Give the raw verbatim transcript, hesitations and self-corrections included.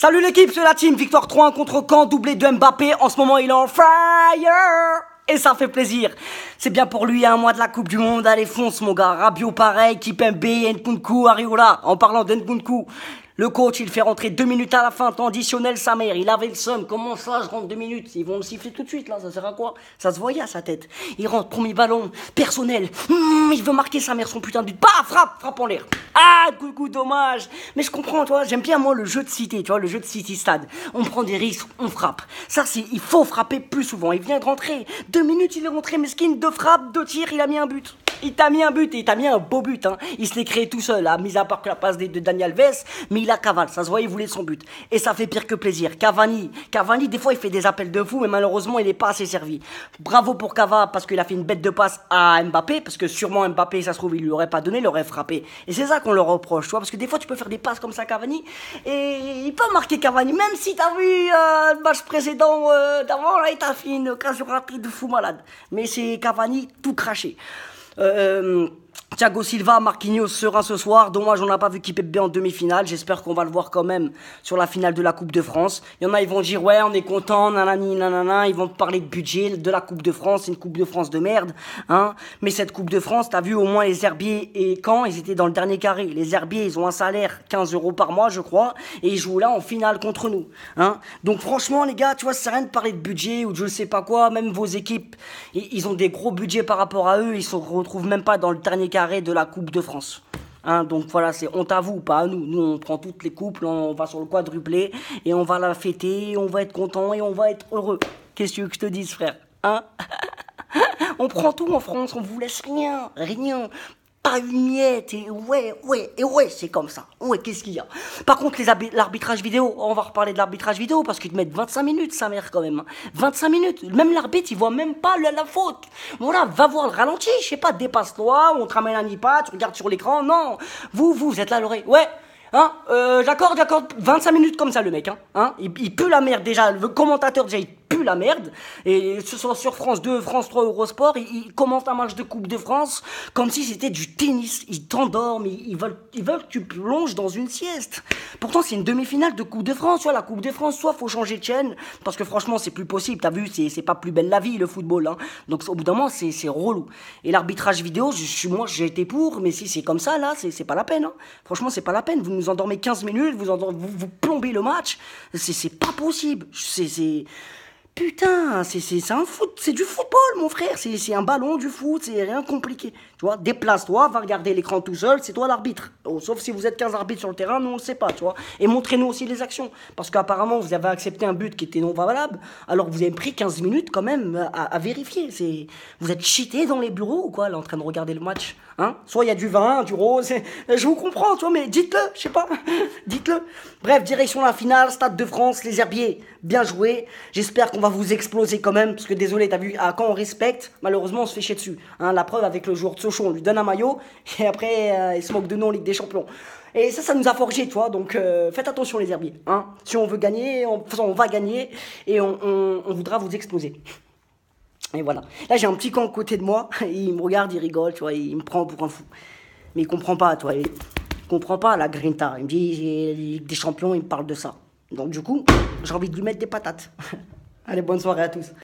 Salut l'équipe, c'est la team. Victoire trois un contre Caen, doublé de Mbappé. En ce moment, il est en fire. Et ça fait plaisir. C'est bien pour lui, un mois de la Coupe du Monde. Allez, fonce, mon gars. Rabiot, pareil. Kipembe, Nkunku, Ariola. En parlant d'Nkunku, le coach, il fait rentrer deux minutes à la fin, temps additionnel, sa mère. Il avait le seum. Comment ça, je rentre deux minutes? Ils vont le siffler tout de suite, là. Ça sert à quoi? Ça se voyait à sa tête. Il rentre, premier ballon, personnel. Mmh, il veut marquer sa mère, son putain de but. Bah, frappe, frappe en l'air. Ah, coucou, dommage. Mais je comprends, toi. J'aime bien, moi, le jeu de cité, tu vois, le jeu de City Stade. On prend des risques, on frappe. Ça, c'est, il faut frapper plus souvent. Il vient de rentrer. Deux minutes, il est rentré, mesquin, deux frappes, deux tirs, il a mis un but. Il t'a mis un but, et il t'a mis un beau but, hein. Il se l'est créé tout seul, hein, mis à part que la passe de, de Dani Alves, mais il a cavale, ça se voit, il voulait son but. Et ça fait pire que plaisir. Cavani, Cavani, des fois, il fait des appels de fou, mais malheureusement, il n'est pas assez servi. Bravo pour Cava, parce qu'il a fait une bête de passe à Mbappé, parce que sûrement Mbappé, ça se trouve, il lui aurait pas donné, il aurait frappé. Et c'est ça qu'on leur reproche, tu vois, parce que des fois, tu peux faire des passes comme ça, Cavani, et il peut marquer Cavani, même si t'as vu euh, le match précédent euh, d'avant, là, il t'a fait une occasion rapide de fou malade. Mais c'est Cavani tout craché. Euh, Thiago Silva, Marquinhos sera ce soir. Dommage, on n'a pas vu Kipembe en demi-finale. J'espère qu'on va le voir quand même sur la finale de la Coupe de France. Il y en a, ils vont dire ouais, on est content, nanani, nanana. Ils vont parler de budget de la Coupe de France. C'est une Coupe de France de merde, hein. Mais cette Coupe de France, t'as vu au moins les Herbiers et Caen, ils étaient dans le dernier carré. Les Herbiers, ils ont un salaire quinze euros par mois, je crois, et ils jouent là en finale contre nous, hein. Donc franchement, les gars, tu vois, ça sert à rien de parler de budget ou de je sais pas quoi. Même vos équipes, ils ont des gros budgets par rapport à eux. Ils se retrouvent même pas dans le dernier carré de la Coupe de France. Hein, donc voilà, c'est honte à vous, pas à nous. Nous, on prend toutes les coupes, on va sur le quadruplé et on va la fêter, et on va être content et on va être heureux. Qu'est-ce que tu veux que je te dise, frère? Hein? On prend tout en France, on vous laisse rien, rien. Pas une miette, et ouais, ouais, et ouais, c'est comme ça. Ouais, qu'est-ce qu'il y a? Par contre, les l'arbitrage vidéo, on va reparler de l'arbitrage vidéo, parce qu'ils te mettent vingt-cinq minutes, sa mère, quand même. vingt-cinq minutes. Même l'arbitre, il voit même pas la, la faute. Voilà, va voir le ralenti, je sais pas, dépasse-toi, on te ramène un iPad, tu regardes sur l'écran, non. Vous, vous, vous êtes là à l'oreille. Ouais. Hein, euh, j'accorde, j'accorde vingt-cinq minutes comme ça, le mec, hein, hein il, il pue la merde, déjà, le commentateur, déjà, il pue la merde, et ce soit sur France deux, France trois, Eurosport, il, il commente un match de Coupe de France, comme si c'était du tennis, ils t'endorment, ils, ils veulent, ils veulent que tu plonges dans une sieste. Pourtant, c'est une demi-finale de Coupe de France, tu vois, la Coupe de France, soit faut changer de chaîne, parce que franchement, c'est plus possible, t'as vu, c'est, c'est pas plus belle la vie, le football, hein, donc au bout d'un moment, c'est, c'est relou. Et l'arbitrage vidéo, je suis, moi, j'ai été pour, mais si c'est comme ça, là, c'est, c'est pas la peine, hein. Franchement, c'est pas la peine, vous nous endormez quinze minutes, vous, endormez, vous, vous plombez le match, c'est, c'est pas possible, c'est, c'est... Putain, c'est, c'est, c'est un foot, c'est du football, mon frère, c'est, c'est un ballon, du foot, c'est rien de compliqué. Tu vois, déplace-toi, va regarder l'écran tout seul, c'est toi l'arbitre. Oh, sauf si vous êtes quinze arbitres sur le terrain, nous on le sait pas, tu vois. Et montrez-nous aussi les actions. Parce qu'apparemment, vous avez accepté un but qui était non valable, alors vous avez pris quinze minutes quand même à, à vérifier. C'est, vous êtes cheaté dans les bureaux ou quoi, là, en train de regarder le match, hein. Soit il y a du vin, du rose, je vous comprends, tu vois, mais dites-le, je sais pas, dites-le. Bref, direction la finale, Stade de France, les Herbiers, bien joué. J'espère qu'on va vous exploser quand même, parce que désolé, t'as vu, ah, quand on respecte, malheureusement on se fait chier dessus, hein. La preuve avec le joueur de Sochaux, on lui donne un maillot, et après euh, il se moque de nous en Ligue des Champions. Et ça, ça nous a forgé, tu vois, donc euh, faites attention les Herbiers, hein. Si on veut gagner, on, on va gagner, et on, on, on voudra vous exploser. Et voilà. Là, j'ai un petit camp à côté de moi, il me regarde, il rigole, tu vois, il me prend pour un fou. Mais il comprend pas, tu vois, il comprend pas la grinta. Il me dit, j'ai Ligue des Champions, il me parle de ça. Donc du coup, j'ai envie de lui mettre des patates. Allez, bonne soirée à tous.